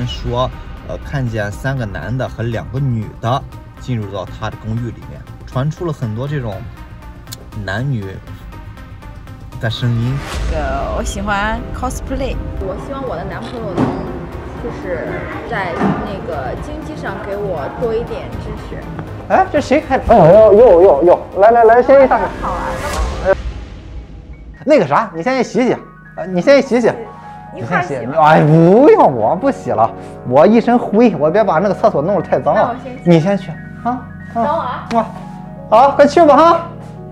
说，看见3个男的和2个女的进入到他的公寓里面，传出了很多这种男女的声音。 我喜欢 cosplay， 我希望我的男朋友能就是在那个经济上给我多一点支持。 哎，这谁开？哦哟，来，先上去。 好玩。 那个啥，你先去洗洗，你先去洗洗。 你快洗吧。 哎，不用，我不洗了，我一身灰，我别把那个厕所弄得太脏了。你先去啊。 等我啊。 好，快去吧哈。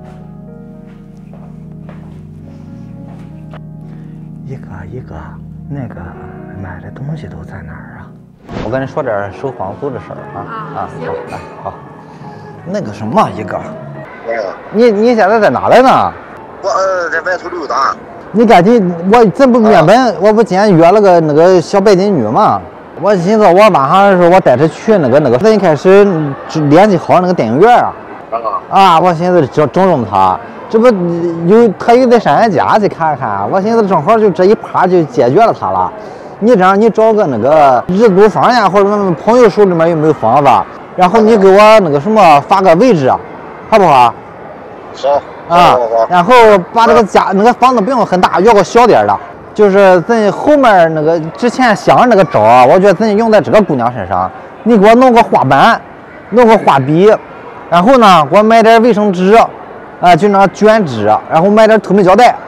一个，那个买的东西都在哪儿啊？我跟你说点收房租的事儿啊。 行。 好。那个什么，一个，你现在在哪来呢？ 我在外头溜达。 你赶紧，咱不原本我不今天约了个那个小拜金女嘛？我寻思我晚上的时候我带她去那个，咱一开始联系好那个电影院啊。我寻思整她。这不他又在上人家去看看，我寻思正好就这一趴就解决了他了。你这样，你找个那个日租房呀，或者朋友手里面有没有房子，然后你给我那个什么发个位置，好不好？ 好。 然后把这个家那个房子不用很大，要个小点的，就是咱后面那个之前想的那个招啊，我觉得咱用在这个姑娘身上。你给我弄个花板，弄个画笔，然后呢，给我买点卫生纸。就那卷纸，然后买点透明胶带，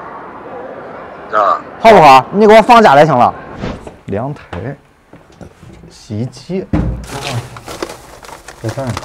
好不好？你给我放家来行了。阳台、洗衣机，在这儿。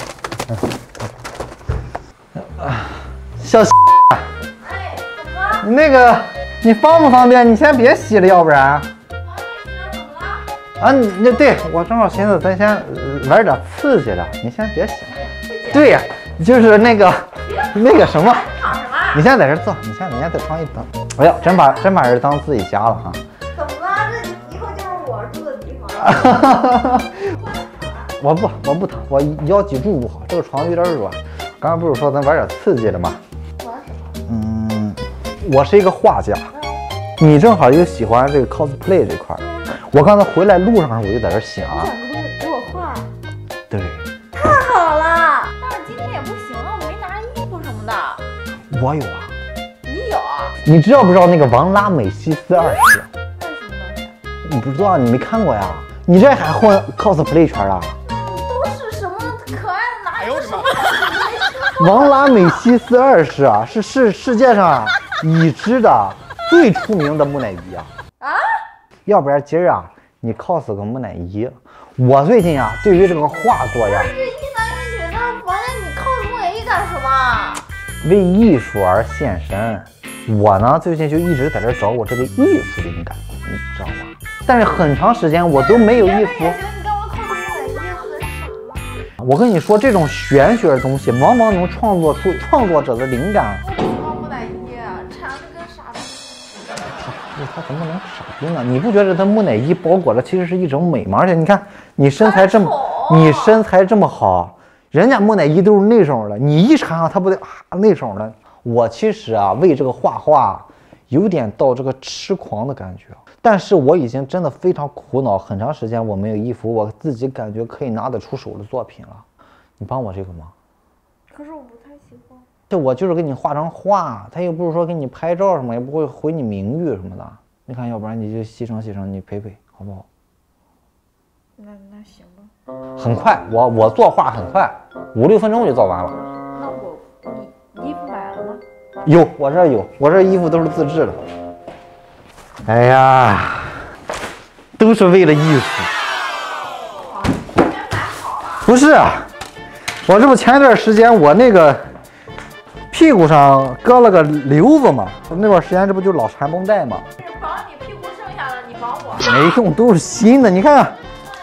小， 哎，怎么了？ 那个你方不方便？你先别洗了，要不然。 怎么了？ 你对我正好寻思咱先玩点刺激的，你先别洗。对呀，就是那个什么，你先在这坐，你先在床一等。哎呀，真把人当自己家了哈。 怎么了？这以后就是我住的地方。 我不疼，我腰脊柱不好，这个床有点软。刚才不是说咱玩点刺激的吗？ 玩什么？ 我是一个画家，你正好又喜欢这个 cosplay 这块。我刚才回来路上我就在这想， 给我画。 对。 太好了，但是今天也不行了，我没拿衣服什么的。 我有啊。 你有啊？ 你知道不知道那个王拉美西斯20？ 那是什么东西？ 你不知道，你没看过呀？你这还混 cosplay 圈啊？ 都是什么可爱的哪有什么？ 王拉美西斯20啊，是世界上已知的最出名的木乃伊啊！要不然今儿啊，你 cos 个木乃伊。我最近啊，对于这个画作呀， 是一男一女的房间，你cos木乃伊干什么？ 为艺术而献身。我呢，最近就一直在这找我这个艺术灵感，你知道吗？但是很长时间我都没有一幅。 你跟我cos木乃伊很傻吗？ 我跟你说，这种玄学的东西，往往能创作出创作者的灵感。 我喜欢木乃伊，馋的跟傻逼。 他怎么能傻逼呢？你不觉得他木乃伊包裹的其实是一种美吗？而且你看，你身材这么好，人家木乃伊都是那种的，你一穿上他不得那种的。我其实啊，为这个画画有点到这个痴狂的感觉，但是我已经真的非常苦恼，很长时间我没有一幅我自己感觉可以拿得出手的作品了。你帮我这个忙？ 可是我不太喜欢。 我就是给你画张画，他又不是说给你拍照什么，也不会毁你名誉什么的。你看，要不然你就牺牲牺牲，你陪陪，好不好？ 那行吧。 很快，我作画很快，5、6分钟就做完了。 那你衣服买了吗？ 有，我这有，我这衣服都是自制的。哎呀，都是为了艺术。不是，我这不前段时间我那个屁股上割了个瘤子嘛，那段时间这不就老缠绷带嘛。 绑你屁股剩下的，你绑我。 没用，都是新的，你看。 哪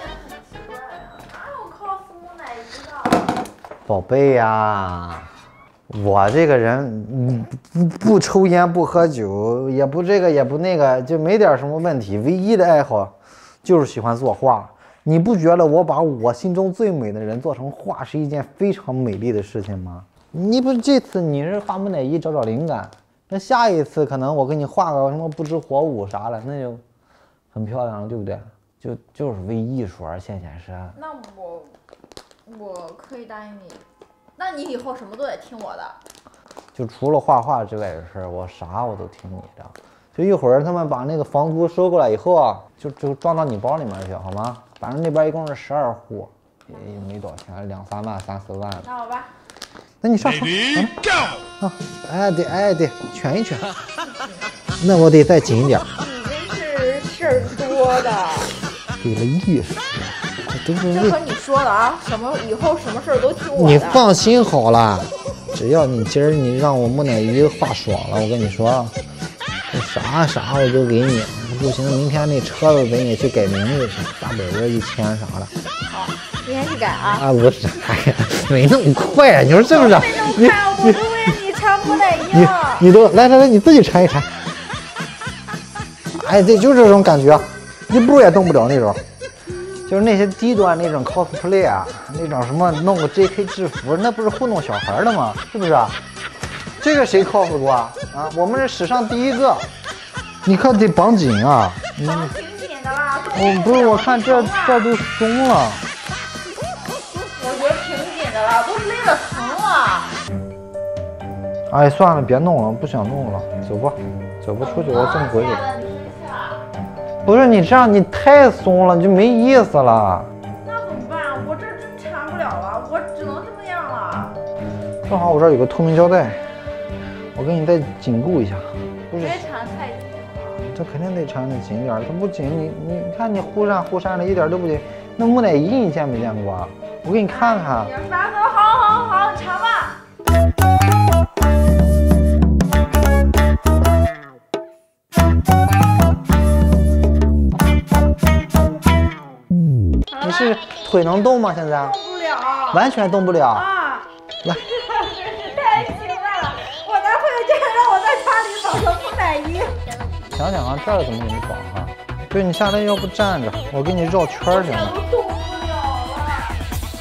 有cos木乃伊的？ 宝贝呀，我这个人不抽烟不喝酒，也不这个也不那个，就没点什么问题。唯一的爱好就是喜欢作画。你不觉得我把我心中最美的人做成画是一件非常美丽的事情吗？你不这次你是画木乃伊找找灵感，那下一次可能我给你画个什么不知火舞啥的，那就很漂亮了，对不对？ 就是为艺术而献身。 那我可以答应你，那你以后什么都得听我的。 就除了画画之外的事，我啥我都听你的。就一会儿他们把那个房租收过来以后啊，就装到你包里面去，好吗？反正那边一共是12户，也没多少钱，2、3万、3、4万。 那好吧。 那你上床啊！哎对，圈一圈。那我得再紧一点。 你真是事儿多的。 为了艺术， 这和你说的啊，以后什么事儿都听我的。 你放心好了，只要你今儿你让我木乃伊画爽了，我跟你说，啥我都给你。不行，明天那车子给你去改名字去，大本本1000啥的。 好，明天去改啊。 啊，不是，哎呀，没那么快，你说是不是？ 没那么快，我都为你穿木乃伊了。 你都来，你自己穿一穿。哎，对，就这种感觉，一步也动不了那种。就是那些低端那种 cosplay 啊，那种什么弄个 JK 制服，那不是糊弄小孩的吗？是不是？这个谁 cos 过啊？啊，我们是史上第一个。你看得绑紧啊！ 绑挺紧的啦。 不是，我看这都松了。 我觉得挺紧的了，都勒得疼了。 哎，算了，别弄了，不想弄了，走吧，出去，我这么回去。不是你这样，你太松了，就没意思了。 那怎么办？我这真缠不了了，我只能这么样了。 正好我这儿有个透明胶带，我给你再紧固一下。不是， 别缠太紧了。 这肯定得缠得紧点，它不紧，你看你忽闪的一点都不紧。那木乃伊你见没见过啊？我给你看看。 好，你缠吧。 你是腿能动吗？现在动不了， 完全动不了啊！ 来， 真是太兴奋了！我男朋友竟然让我在家里绑个木乃伊。 想想啊，这儿怎么给你绑啊？对，你下来要不站着，我给你绕圈行吗？ 我动不了了。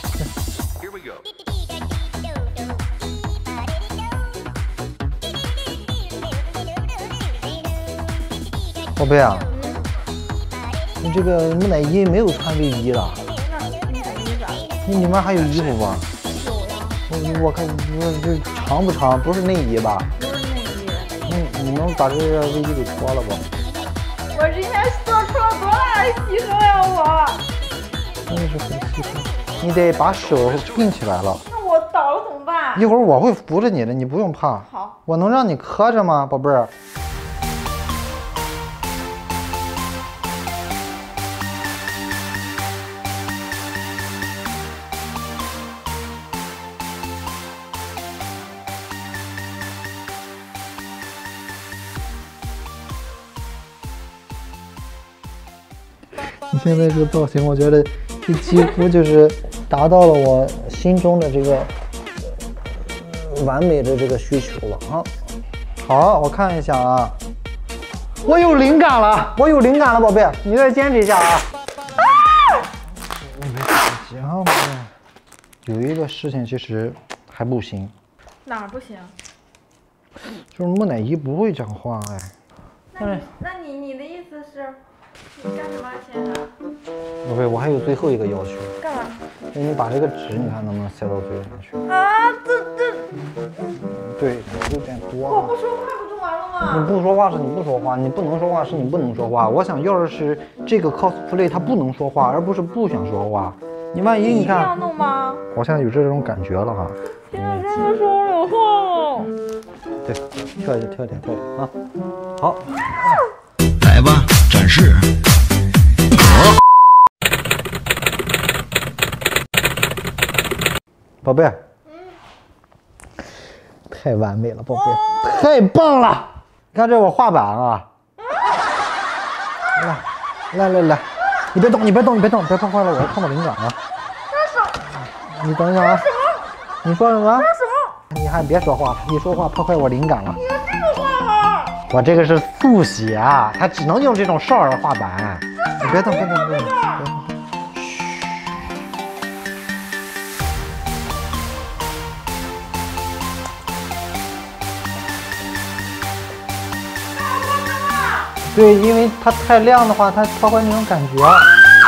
宝贝啊，你这个木乃伊没有穿卫衣了。你里面还有衣服吧？有呀。我看这长不长？不是内衣吧？ 不是内衣。 你能把这个卫衣给脱了不？ 我今天做出了多大的牺牲呀！我。 真的是很牺牲。你得把手并起来了。 那我倒了怎么办？ 一会儿我会扶着你的，你不用怕。 好。 我能让你磕着吗，宝贝儿？你现在这个造型，我觉得这几乎就是达到了我心中的这个完美的这个需求了啊！好，我看一下啊，我有灵感了，宝贝，你再坚持一下啊！你别着急啊，宝贝。有一个事情其实还不行。 哪儿不行？ 就是木乃伊不会讲话哎。 那你的意思是？你干什么现在？ 宝贝，我还有最后一个要求。 干嘛？ 你把这个纸，你看能不能塞到嘴里面去？ 啊， 对，有点多。 我不说话不就完了吗？ 你不说话是你不说话，你不能说话是你不能说话。我想要的是这个 cosplay 他不能说话，而不是不想说话。你万一你看， 这样弄吗？ 我现在有这种感觉了哈。 现在真的说有话。 对，跳一点啊！好。 来吧，展示。 宝贝，太完美了，宝贝，太棒了！你看这我画板啊，来，你别动，别碰坏了我，碰到灵感了。你等一下啊！你说什么？你还别说话，一说话破坏我灵感了。 你要这么画吗？ 我这个是速写啊，它只能用这种少儿画板。你别动。对，因为它太亮的话，它破坏那种感觉。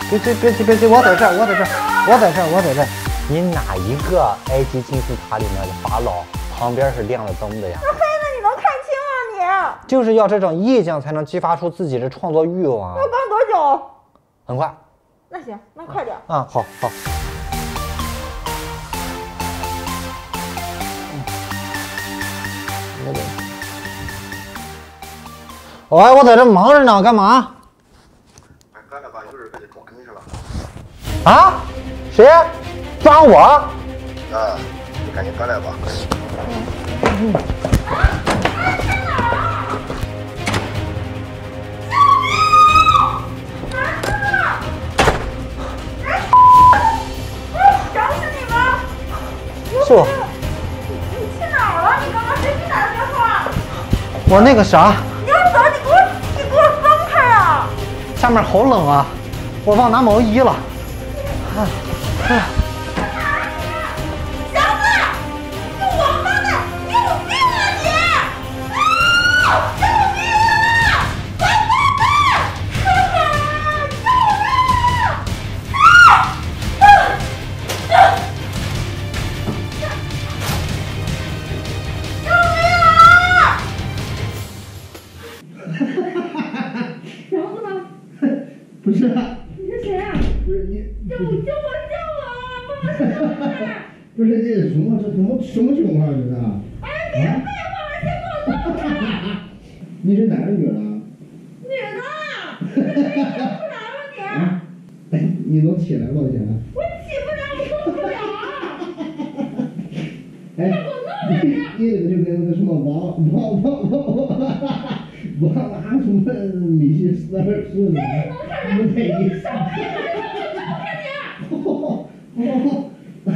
别急，我在这儿。你哪一个埃及金字塔里面的法老旁边是亮着灯的呀？ 那黑的你能看清啊你？ 就是要这种意境才能激发出自己的创作欲望。 要刚多久？ 很快。 那行，那快点。 啊，好。喂，我在这忙着呢，干嘛？ 干了吧，有人给你抓你去了。 啊？谁？抓我？ 啊，你赶紧过来吧。 想死你吗？ 是我。 你去哪儿了？你刚刚谁给你打的电话？ 我那个啥。 你要走，你给我松开啊！ 下面好冷啊，我忘拿毛衣了。 小子，你王八蛋，你有病啊你！救命啊！快快快！ 不是啊， 你是谁啊？ 不是你， 救我！帮我救我！ 不是这是什么？这什么情况？这是？ 哎，别废话了，先给我弄开！ 你是男的女的？ 女的，你没听出来吗你？ 哎，你能起来吗？现在？ 我起不来，我动不了。 哎， 给我弄开！ 你这个就跟那个什么王什么米西斯似的， 能看不配你。 少开点，我弄开你！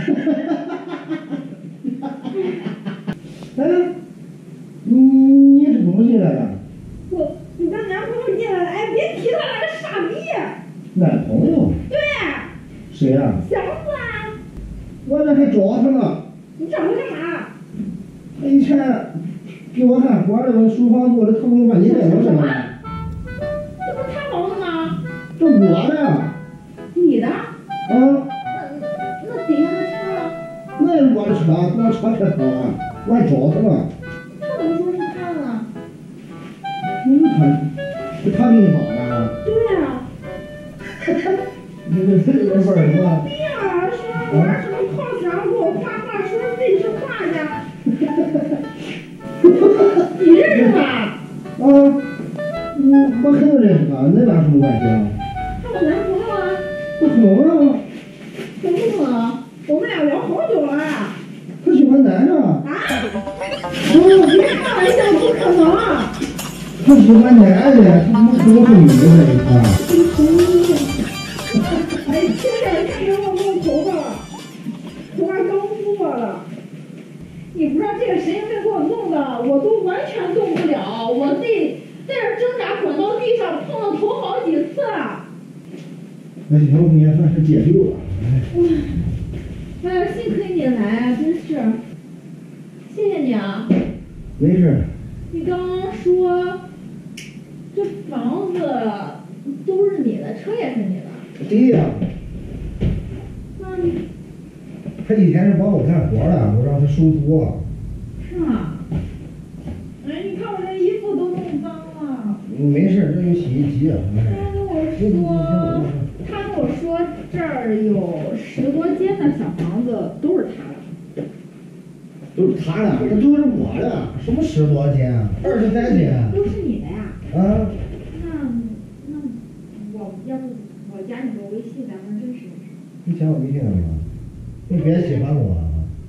哎，你是怎么进来的？ 你当男朋友进来了，哎，别提他了，这傻逼！ 男朋友？ 对， 谁呀？ 祥子啊！ 我这还找他呢。 你找他干嘛？ 他以前给我干活的，我书房做的特工把你带我身上。 这不是他房子吗？ 这我的。 你的？ 啊。 那底下的车呢？ 那是我的车，我车开跑了，我还找他了。 他怎么说是他的呢？ 他给你绑的？ 对啊。 你这是味儿什么？ 逼啊！说玩什么泡墙，给我画画，说自己是画家。你认识他？ 啊，我肯定认识他，恁俩什么关系啊？ 他我男朋友啊。 不可能啊！ 怎么不可能？我们俩聊好久了。 他喜欢男的。 啊？别开玩笑，不可能。 他喜欢男的，他不可能和女的在一块儿。 哎，现在看着我弄头发了，头发刚敷过了。你不知道这个神经病给我弄的，我都完全动不了，我自己在这挣扎，滚到地上，碰到头好几次了。 那行，你也算是解救了。 哎呀，幸亏你来，真是，谢谢你啊。 没事。 你刚刚说这房子都是你的，车也是你的。 对呀。 那他以前是帮我干活的，我让他收租了。 是吗？哎，你看我这衣服都弄脏了。 没事，这有洗衣机啊。 他跟我说这儿有10多间的小房子都是他的。 都是他的，那都是我的，什么10多间，23间。 都是你的呀？ 啊。 那我要不我加你个微信，咱们认识认识。 你加我微信干嘛？你别喜欢我。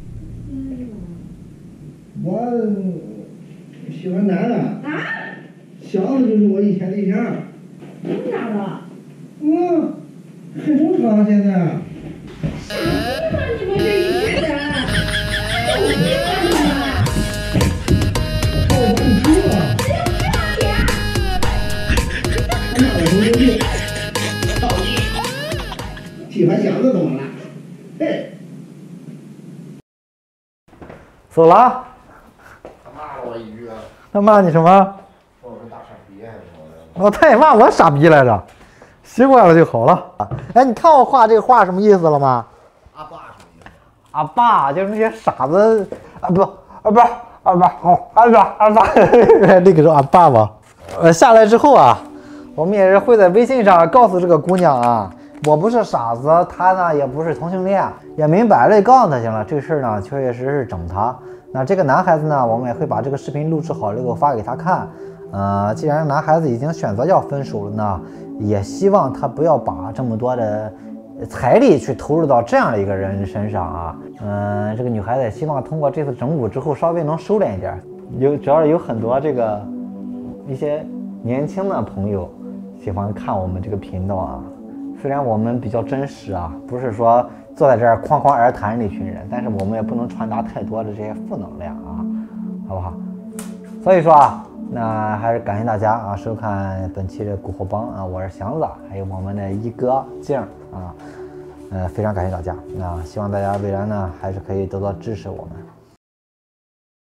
我喜欢男的。 啊？ 祥子就是我以前对象。 真的假的？ 很正常现在。 傻逼吧你们这一群人！有病啊你们！ 我把你丢了。 谁有病啊你？ 那我有病。喜欢祥子怎么了？嘿。 走了。 他骂了我一句。 他骂你什么？ 说我是大傻逼还是什么的？ 哦，他也骂我傻逼来着。 习惯了就好了。哎，你看我画这个画什么意思了吗？ 阿爸什么意思？ 阿爸就是那些傻子啊，不，那个是阿爸吧？下来之后啊，我们也是会在微信上告诉这个姑娘啊，我不是傻子，她呢也不是同性恋，也明摆着告诉她行了。这个事儿呢，确确实实是整她。那这个男孩子呢，我们也会把这个视频录制好了以后发给他看。既然男孩子已经选择要分手了呢，也希望他不要把这么多的财力去投入到这样的一个人身上啊。这个女孩子也希望通过这次整蛊之后稍微能收敛一点。主要是有很多一些年轻的朋友喜欢看我们这个频道啊。虽然我们比较真实啊，不是说坐在这儿哐哐而谈的一群人，但是我们也不能传达太多的这些负能量啊，好不好？所以说啊，那还是感谢大家啊收看本期的蛊惑帮啊，我是祥子，还有我们的一哥静啊，非常感谢大家。那希望大家未来呢还是可以多多支持我们。